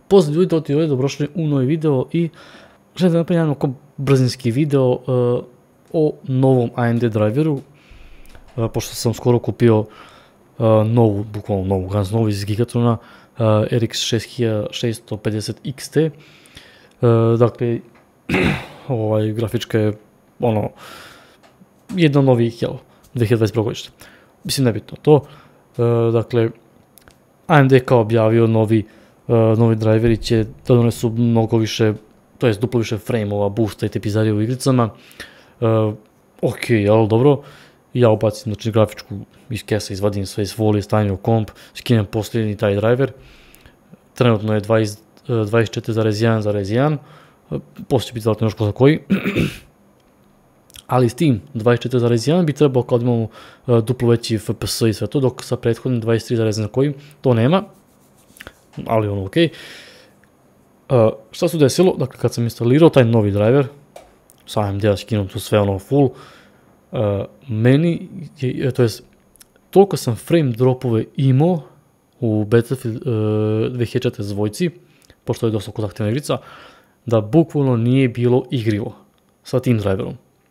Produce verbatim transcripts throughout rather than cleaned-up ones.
Pozdrav ljudi, to ti je dobrošli u novi video i želim da napravim jedan brzinski video uh, o novom A M D driveru, uh, pošto sam skoro kupio uh, novu, bukvalno novu, gans novu iz Gigatrona, uh, R X šest šest pedeset X T, uh, dakle, ovaj, grafička je, ono, jedna od novih, jel, dve hiljade dvadeset prve godište. Mislim, nebitno to, uh, dakle, A M D kao objavio novi Uh, novi driveri će da donesu mnogo više, to jest duplo više frame-ova, boosta i te pizarije u igricama. Uh, ok, jel, dobro. Ja ubacim, znači, grafičku iz kesa, izvadim sve iz folije, stavim u komp, skinem posljednji taj driver. Trenutno je dvadeset četiri zarez jedan zarez jedan, uh, poslije će biti vjerojatno još ko za koji. Ali s tim dvadeset četiri zarez jedan bi trebao kao da imamo uh, duplo veći F P S i sve to, dok sa prethodnim dvadeset tri zarez jedan koji to nema. Ali ono ok. Uh, šta se desilo? Dakle, kad sam instalirao taj novi driver, sa A M D-a skinom tu sve ono full, uh, meni, je, to jest, toliko sam frame dropove imao u Battlefield uh, dve hiljade četrdeset dvojci, pošto je dosta kontaktivna igrica, da bukvalno nije bilo igrivo sa tim driverom.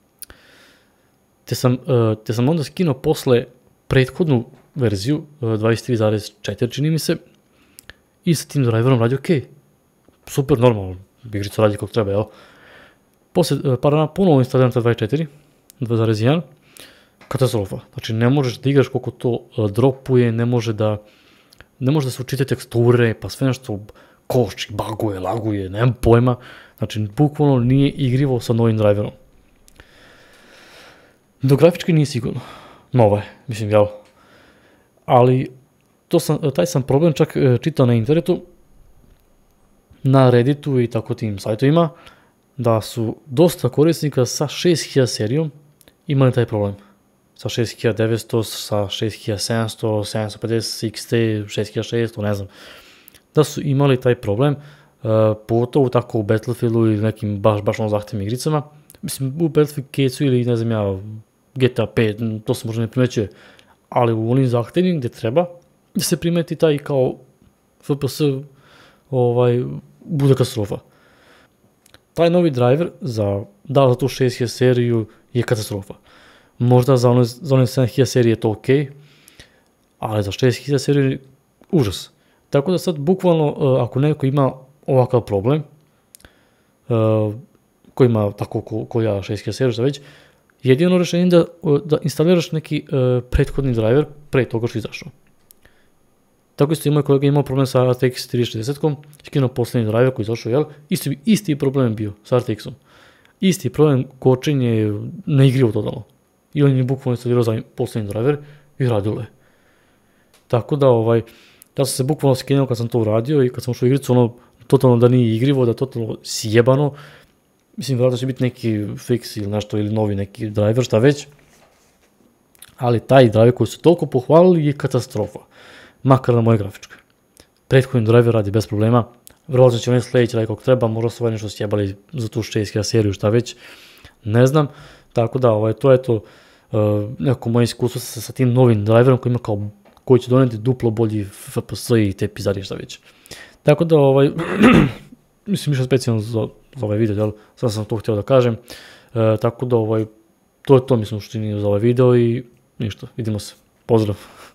Te sam, uh, te sam onda skinuo posle prethodnu verziju, uh, dvadeset tri zarez četiri čini mi se, i sa tim driverom radi ok. Super, normalno, igrica radi kako treba, jel? Posle par dana ponovo instaliram ta dvadeset četiri zarez jedan, katastrofa. Znači, ne možeš da igraš koliko to uh, dropuje, ne može da ne može da se učite teksture, pa sve nešto koči, baguje, laguje, nemam pojma. Znači, bukvalno nije igrivo sa novim driverom. Do grafički nije sigurno. Nova je, mislim, jel? Ali To sam, taj sam problem čak čitao na internetu, na Redditu i tako tim sajtovima, da su dosta korisnika sa šest hiljada serijom imali taj problem. Sa šest hiljada devetsto, sa šest hiljada sedamsto, sedamsto pedeset X T, šest hiljada šesto, ne znam. Da su imali taj problem, uh, pogotovo tako u Battlefieldu ili nekim baš, baš ono zahtevnim igricama. Mislim, u Battlefield Cadesu ili ne znam ja, G T A pet, to se možda ne primećuje, ali u onim zahtevnim gdje treba, da se primeti taj kao F P S ovaj, bude katastrofa. Taj novi driver za, da, za tu šest hiljada seriju je katastrofa. Možda za one, za one sedam hiljada serije je to ok, ali za šest hiljada seriju je užas. Tako da sad bukvalno ako neko ima ovakav problem, ko ima tako ko, ko ja šest hiljada seriju šta već, jedino rješenje je da, da instaliraš neki prethodni driver pre toga što je izašao. Tako isto i moj kolega imao problem sa R T X tristo šezdeset-kom, skinuo posljednji driver koji je izašao, jel? Isti, isti problem bio sa R T X-om. Isti problem, kočenje, neigrivo totalno. I on je bukvalno instalirao za posljednji driver i radilo je. Tako da, ovaj, ja sam se bukvalno skinuo kad sam to uradio i kad sam ušao u igricu, ono, totalno da nije igrivo, da je totalno sjebano. Mislim, vjerojatno će biti neki fix ili nešto, ili novi neki driver, šta već. Ali taj driver koji su toliko pohvalili je katastrofa. Makar na moje grafičke. Prethodni driver radi bez problema, vjerojatno će oni sljedeći raditi kako treba, možda su ovaj nešto sjebali za tu šest hiljada seriju, šta već, ne znam. Tako da, ovaj, to je to uh, neko moje iskustvo sa, sa tim novim driverom koji ima kao, koji će doneti duplo bolji F P S i te pizarije, šta već. Tako da, ovaj, mislim, ništa specijalno za, za ovaj video, jel? Sad sam to htio da kažem. Uh, tako da, ovaj, to je to, mislim, što čini za ovaj video i ništa, vidimo se. Pozdrav!